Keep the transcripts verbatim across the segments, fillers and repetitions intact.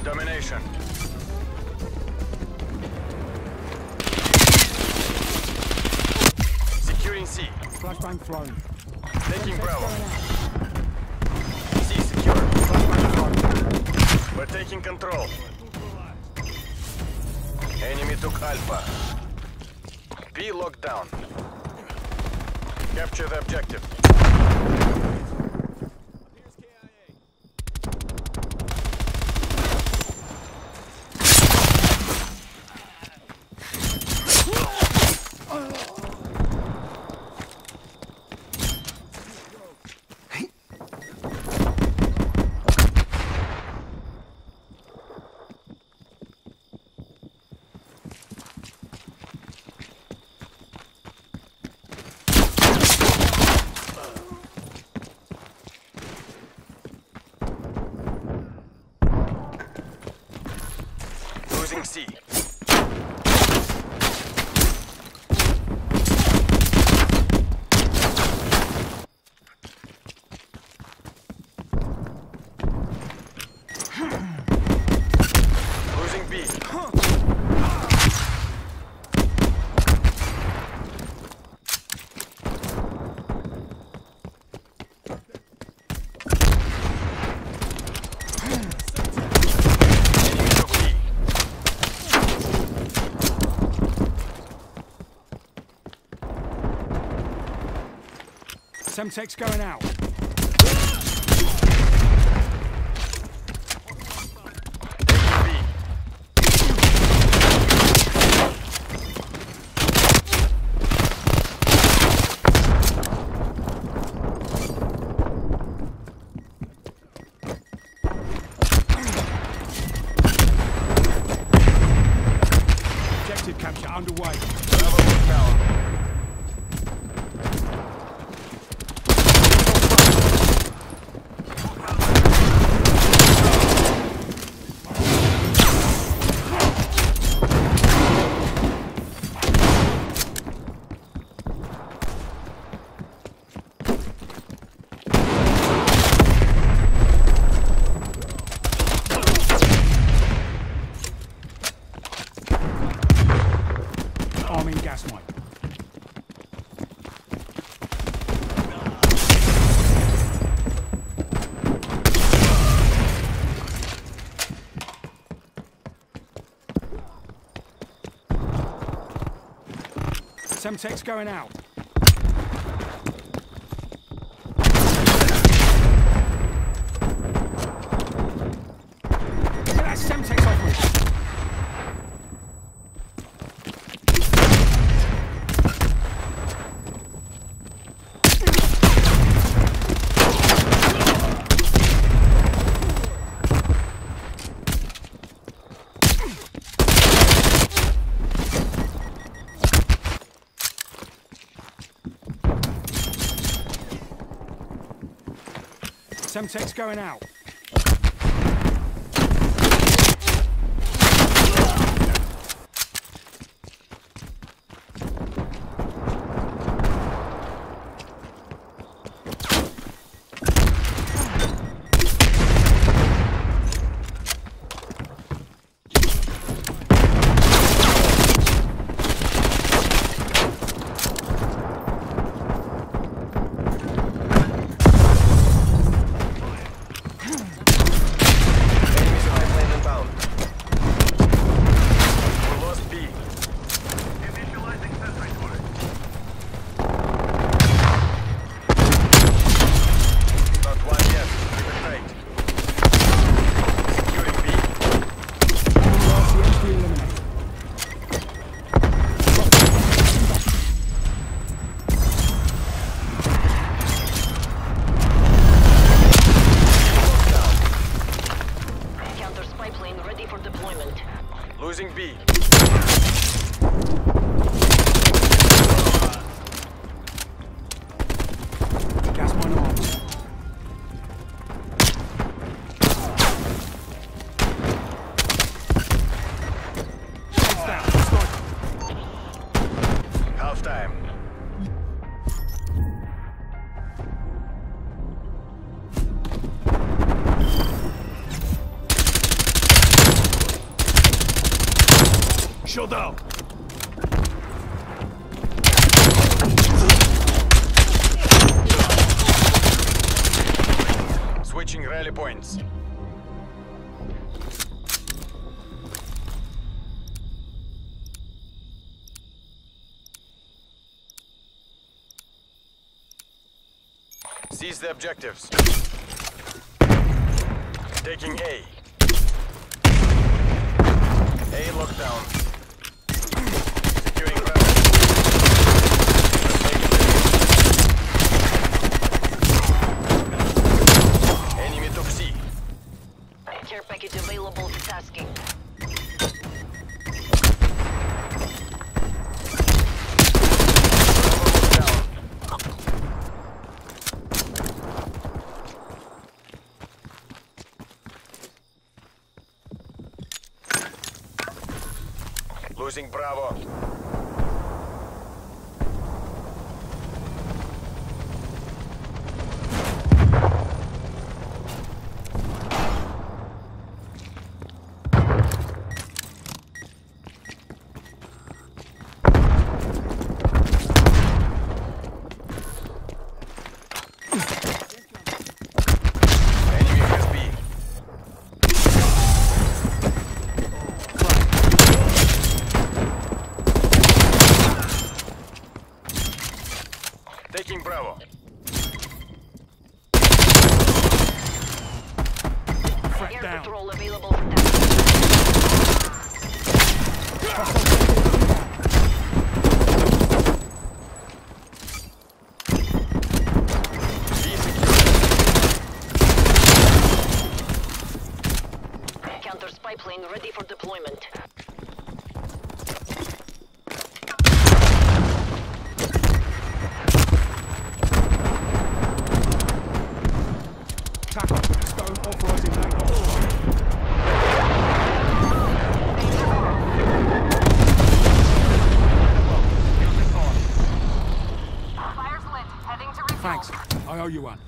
Domination. Securing C. Flashbang thrown. Taking Bravo. C secure. Flashbang thrown. We're taking control. Enemy took Alpha. B locked down. Capture the objective. Losing C. Losing B. Semtex going out. Objective capture underway. Bravo down. Arming gas mine. Semtex going out. Look at that Semtex offering. Semtex going out. Losing B. Gas mine armed. Half time. Еще дал. Switching rally points. Seize the objectives. Taking A. A lockdown. Securing Bravo. Enemy took C. Care package available for tasking. Losing Bravo. Enemy has B. Taking Bravo. Threat Air down. patrol available for B secure. tasking. Counter spy plane ready for deployment. Tackle. Stone authorizing takeoff. Fire's lit. Heading to refuel. Thanks. I owe you one.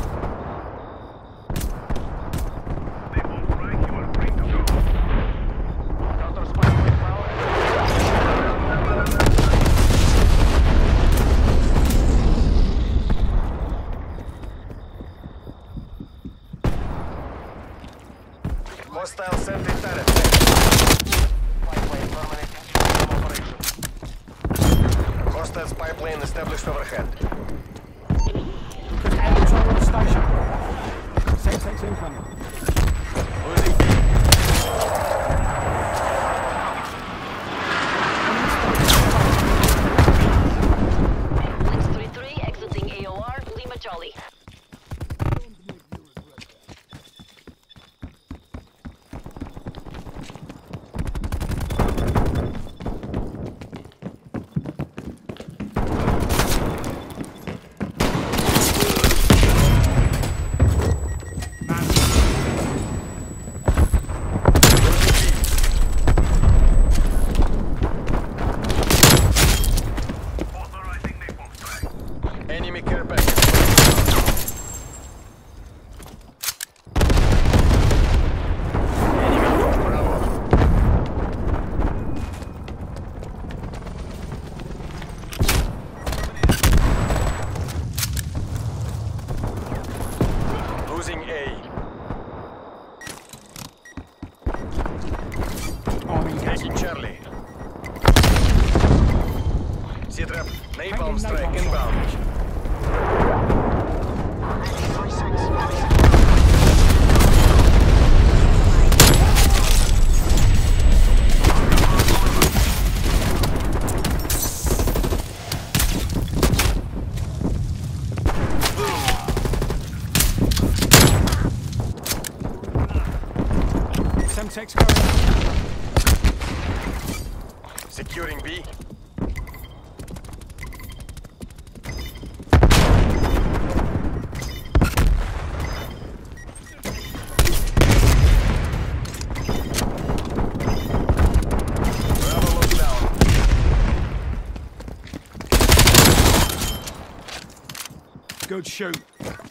Hostile sentry turret. Hostile spy plane established overhead. Control on the station. Semtex incoming. Losing B. Blitz three three exiting A O R, Lima Charlie. Enemy care package. Enemy took Bravo. Losing A. Arming gas. Taking Charlie. C-trap. Napalm Taking strike napalm inbound. Semtex going out. Securing B. Bravo lockdown. Good shoot.